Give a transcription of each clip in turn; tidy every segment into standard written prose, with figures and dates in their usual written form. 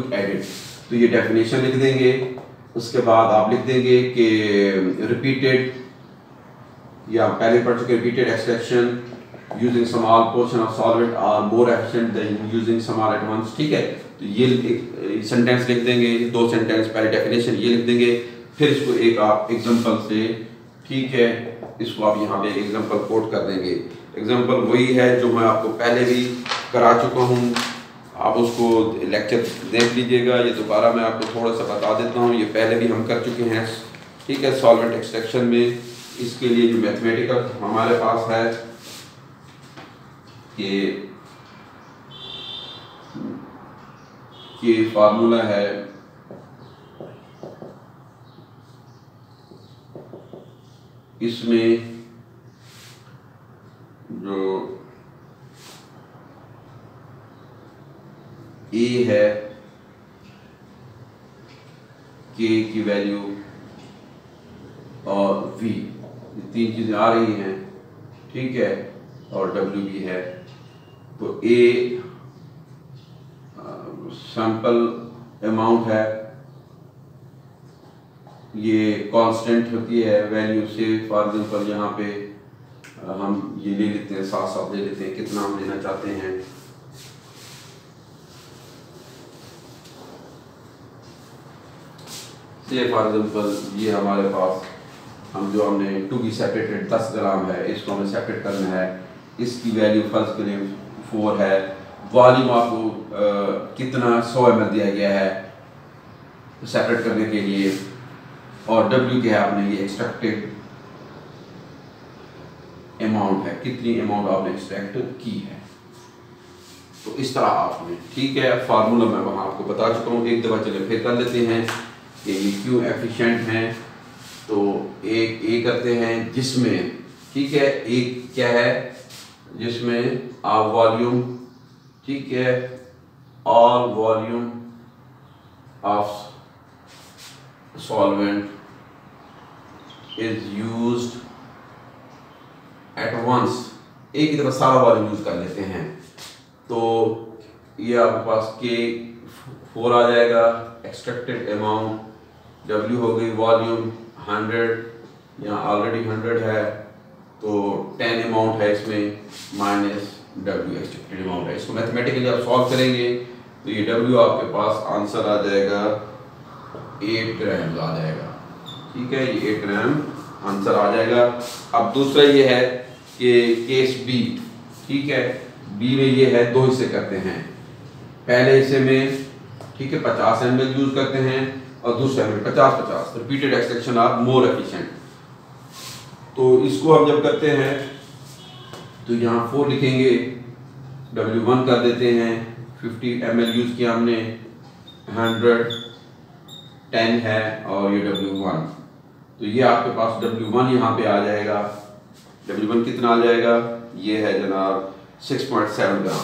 Solute added. तो ये definition लिख देंगे। उसके बाद आप लिख देंगे कि रिपीटेड, या पहले पढ़ चुके, repeated extraction using small portion of solvent are more efficient than using small at once. ठीक है, तो ये सेंटेंस लिख देंगे, दो सेंटेंस, पहले डेफिनेशन ये लिख देंगे, फिर इसको एक आप एग्जांपल से, ठीक है, इसको आप यहाँ पे एग्जांपल कोट कर देंगे। एग्जांपल वही है जो मैं आपको पहले भी करा चुका हूँ, आप उसको लेक्चर देख लीजिएगा। ये दोबारा मैं आपको थोड़ा सा बता देता हूँ, ये पहले भी हम कर चुके हैं, ठीक है, सॉल्वेंट एक्सट्रैक्शन में। इसके लिए जो मैथमेटिकल हमारे पास है कि फार्मूला है इसमें जो ए है, के की वैल्यू और वी, ये तीन चीजें आ रही हैं, ठीक है, और डब्ल्यू भी है। तो ए सैंपल अमाउंट है, ये कांस्टेंट होती है वैल्यू से। फॉर एग्जांपल यहाँ पे हम ये ले लेते हैं, साथ साथ ले लेते हैं कितना हम लेना चाहते हैं। फॉर एग्जांपल ये हमारे पास हमने टू बी सेपरेटेड 10 ग्राम है, इसको हमें सेपरेट करना है। इसकी वैल्यू फर्स्ट करें 4 है। वॉल्यूम आपको कितना 100 ml दिया गया है सेपरेट करने के लिए, और W क्या है, आपने ये एक्सट्रैक्टेड अमाउंट है, कितनी अमाउंट आपने एक्सट्रैक्ट की है। तो इस तरह आपने, ठीक है, फार्मूला मैं वहां आपको बता चुका हूँ, एक दफा चले फिर कर लेते हैं कि ये क्यों एफिशिएंट हैं। तो एक ए करते हैं जिसमें, ठीक है, एक क्या है जिसमें आप वॉल्यूम, ठीक है, all volume of solvent is used at once, एक ही दफा सारा वॉल्यूम यूज कर लेते हैं। तो ये आपके पास के 4 आ जाएगा, एक्सट्रैक्टेड अमाउंट, W हो गई वॉल्यूम 100, यहाँ ऑलरेडी 100 है, तो 10 अमाउंट है इसमें, माइनस W एक्सट्रैक्टेड अमाउंट है। इसको मैथमेटिकली आप सॉल्व करेंगे तो ये W आपके पास आंसर आ जाएगा 8 ग्राम आ जाएगा, ठीक है, ये 8 ग्राम आंसर आ जाएगा। अब दूसरा ये है कि केस बी, ठीक है, बी में ये है, दो हिस्से करते हैं। पहले हिस्से में, ठीक है, 50 ml यूज करते हैं, और दूसरे में 50-50। Repeated extraction are more efficient. तो इसको हम जब करते हैं तो यहाँ 4 लिखेंगे, W1 कर देते हैं, 50 ml यूज किया हमने, 110 है, और ये W1। तो ये आपके पास W1 यहाँ पे आ जाएगा। W1 कितना आ जाएगा, ये है जनाब 6.7 ग्राम,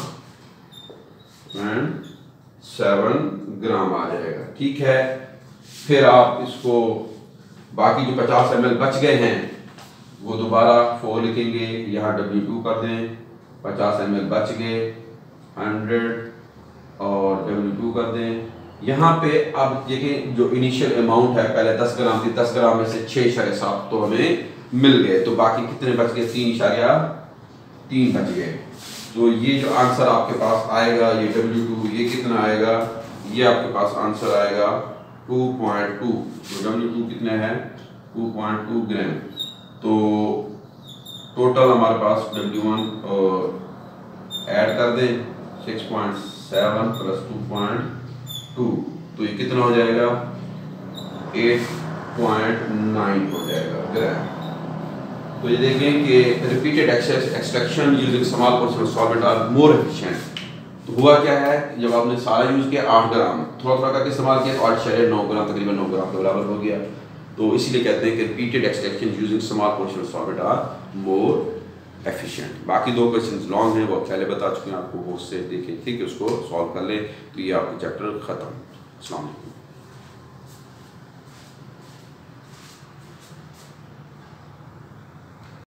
7 ग्राम आ जाएगा, ठीक है। फिर आप इसको बाकी जो 50 ml बच गए हैं वो दोबारा 4 लिखेंगे, यहाँ W2 कर दें, 50 ml बच गए, 100 और W2 कर दें। यहाँ पे अब देखें जो इनिशियल अमाउंट है, पहले 10 ग्राम थी, 10 ग्राम में से 6.7 तो हमें मिल गए, तो बाकी कितने बच गए, 3.3 बच गए। तो ये जो आंसर आपके पास आएगा, ये W2, ये कितना आएगा, ये आपके पास आंसर आएगा 2.2। तो W2 कितने हैं, 2.2 ग्राम। तो टोटल हमारे पास W1 ऐड कर दें, 6.7 प्लस 2.2, तो ये कितना हो जाएगा, 8.9 हो जाएगा ग्राम। तो ये देखें कि repeated extraction using small portion of solvent are more efficient. तो हुआ क्या है, जब आपने सारा यूज किया 8 ग्राम, थोड़ा थोड़ा करके इस्तेमाल किया, 8.9 ग्राम, तकरीबन 9 ग्राम के बराबर हो गया। तो इसीलिए कहते हैं कि repeated extraction using small portion of solvent are more efficient. बाकी 2 क्वेश्चंस लॉन्ग हैं, वो पहले बता चुके हैं आपको, वो उससे देखें, ठीक है, उसको सॉल्व कर लें, तो ये आपका चैप्टर खत्म। अस्सलाम वालेकुम।